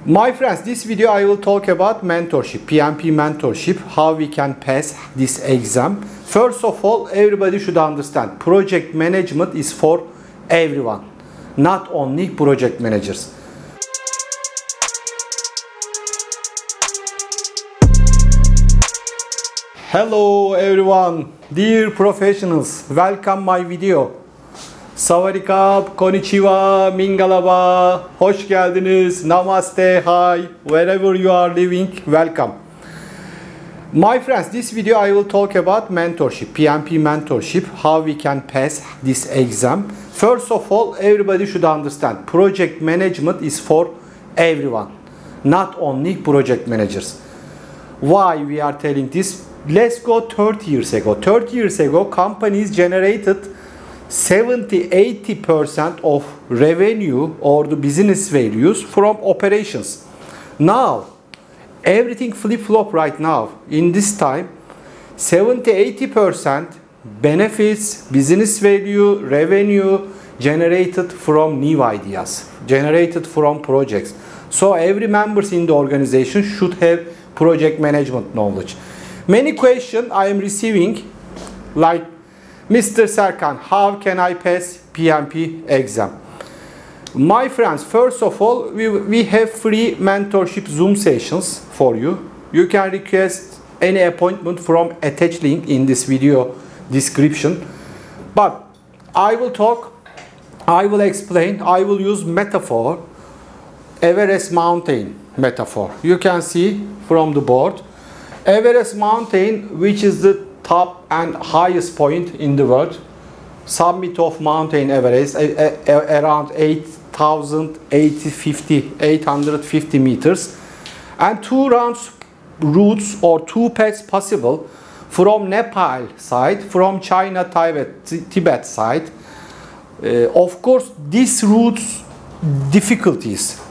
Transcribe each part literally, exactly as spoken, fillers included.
My friends, this video I will talk about mentorship, P M P mentorship, how we can pass this exam. First of all, everybody should understand project management is for everyone, not only project managers. Hello everyone, dear professionals, welcome my video. Sawadikap, konnichiwa, mingalaba, hoş geldiniz, namaste, hi, wherever you are living, welcome. My friends, this video I will talk about mentorship, P M P mentorship, how we can pass this exam. First of all, everybody should understand project management is for everyone, not only project managers. Why we are telling this? Let's go thirty years ago. thirty years ago, companies generated seventy to eighty percent of revenue or the business values from operations. Now, everything flip-flop right now. In this time, seventy to eighty percent benefits, business value, revenue generated from new ideas, generated from projects. So every member in the organization should have project management knowledge. Many questions I am receiving, like, Mister Serkan, how can I pass P M P exam? My friends, first of all, we, we have free mentorship Zoom sessions for you. You can request any appointment from attached link in this video description. But I will talk, I will explain, I will use metaphor, Everest Mountain metaphor. You can see from the board. Everest Mountain, which is the top and highest point in the world, summit of Mountain Everest, a, a, around eight thousand eight hundred fifty meters, and two rounds routes or two paths possible from Nepal side, from China, Tibet, Tibet side. Uh, of course, these routes difficulties.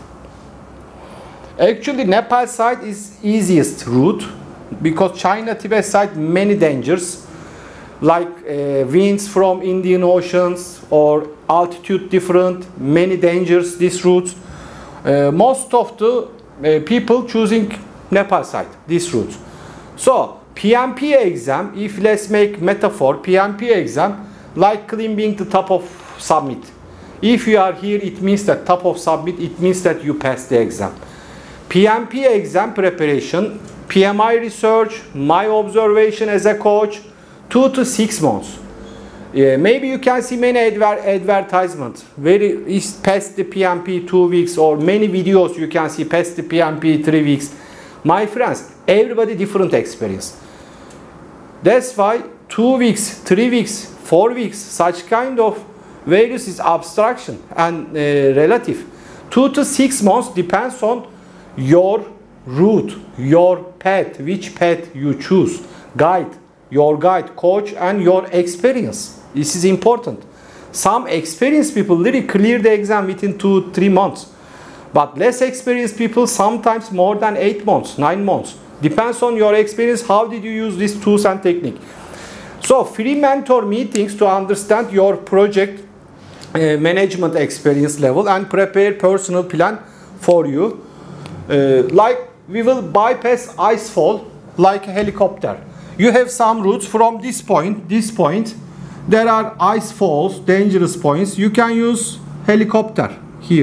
Actually, Nepal side is easiest route, because China Tibet side many dangers, like uh, winds from Indian Oceans or altitude different, many dangers this route. Uh, most of the uh, people choosing Nepal side, this route. So P M P exam, if let's make metaphor, P M P exam like climbing the top of summit. If you are here, it means that top of summit, it means that you passed the exam. P M P exam preparation, P M I research, my observation as a coach, two to six months. Yeah, maybe you can see many adver advertisements. Very is past the P M P two weeks, or many videos you can see past the P M P three weeks. My friends, everybody different experience. That's why two weeks, three weeks, four weeks, such kind of values is abstraction and uh, relative. Two to six months depends on your route, your path, which path you choose, guide, your guide, coach, and your experience. This is important. Some experienced people really clear the exam within two, three months. But less experienced people sometimes more than eight months, nine months. Depends on your experience, how did you use these tools and technique. So free mentor meetings to understand your project uh, management experience level and prepare personal plan for you. Uh, like we will bypass ice fall like a helicopter. You have some routes from this point, this point. There are ice falls, dangerous points. You can use helicopter here.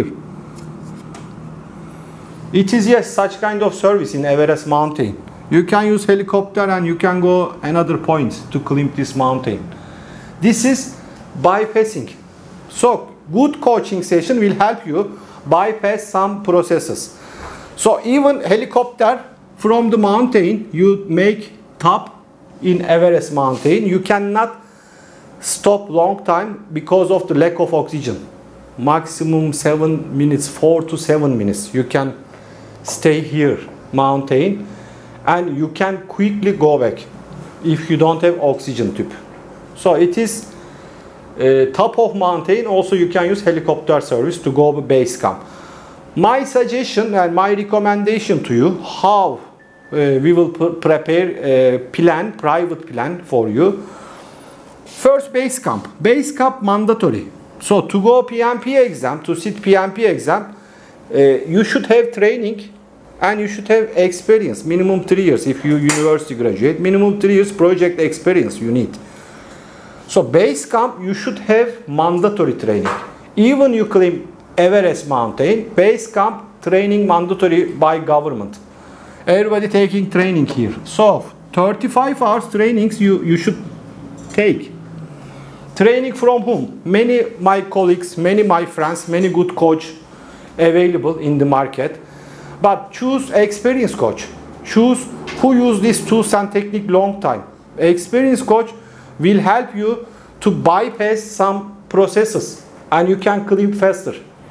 It is, yes, such kind of service in Everest Mountain. You can use helicopter and you can go another point to climb this mountain. This is bypassing. So good coaching session will help you bypass some processes. So even helicopter from the mountain, you make top in Everest Mountain. You cannot stop long time because of the lack of oxygen. Maximum seven minutes, four to seven minutes. You can stay here, mountain, and you can quickly go back if you don't have oxygen tube. So it is uh, top of mountain. Also you can use helicopter service to go base camp. My suggestion and my recommendation to you, how uh, we will prepare a plan, private plan for you. First, base camp. Base camp mandatory. So to go P M P exam, to sit P M P exam, uh, you should have training and you should have experience, minimum three years if you university graduate, minimum three years project experience you need. So base camp you should have mandatory training. Even you climb Everest mountain, base camp training mandatory by government. Everybody taking training here. So thirty-five hours trainings you, you should take. Training from whom? Many my colleagues, many my friends, many good coach available in the market. But choose experienced coach. Choose who use these tools and technique long time. Experienced coach will help you to bypass some processes and you can climb faster.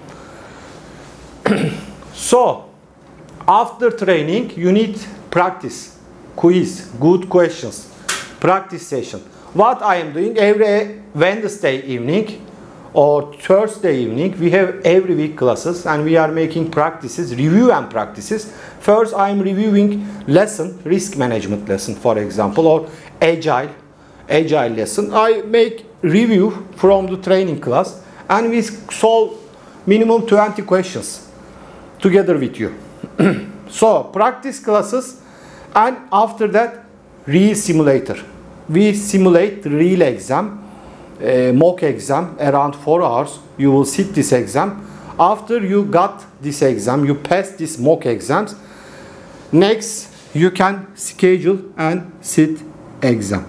So after training you need practice, quiz, good questions, practice session. What I am doing every Wednesday evening or Thursday evening, we have every week classes and we are making practices, review and practices. First I am reviewing lesson, risk management lesson for example, or agile, agile lesson. I make review from the training class and we solve minimum twenty questions together with you. So practice classes and after that real simulator. We simulate real exam, uh, mock exam around four hours. You will sit this exam. After you got this exam, you pass this mock exams. Next, you can schedule and sit exam.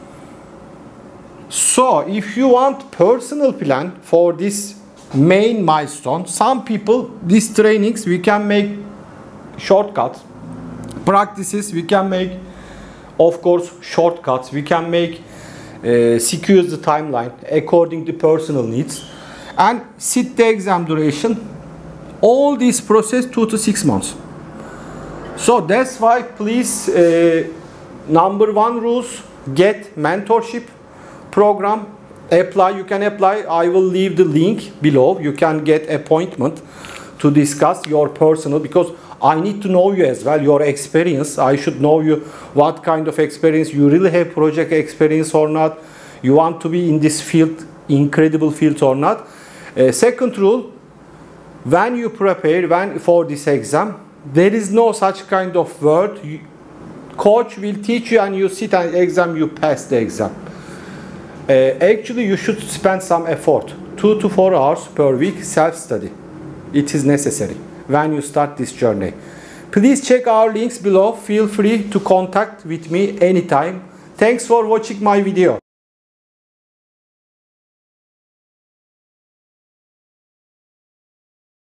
So, if you want personal plan for this main milestone, some people, these trainings, we can make shortcuts. Practices, we can make of course shortcuts, we can make uh, secure the timeline according to personal needs and sit the exam duration. All this process two to six months. So that's why please uh, number one rules, get mentorship program, apply, you can apply, I will leave the link below, you can get appointment to discuss your personal, because I need to know you as well, your experience. I should know you what kind of experience, you really have project experience or not, you want to be in this field, incredible field or not. Uh, second rule, when you prepare when for this exam, there is no such kind of word. You, coach will teach you and you sit an exam, you pass the exam. Uh, actually, you should spend some effort, two to four hours per week self-study. It is necessary when you start this journey. Please check our links below. Feel free to contact with me anytime. Thanks for watching my video.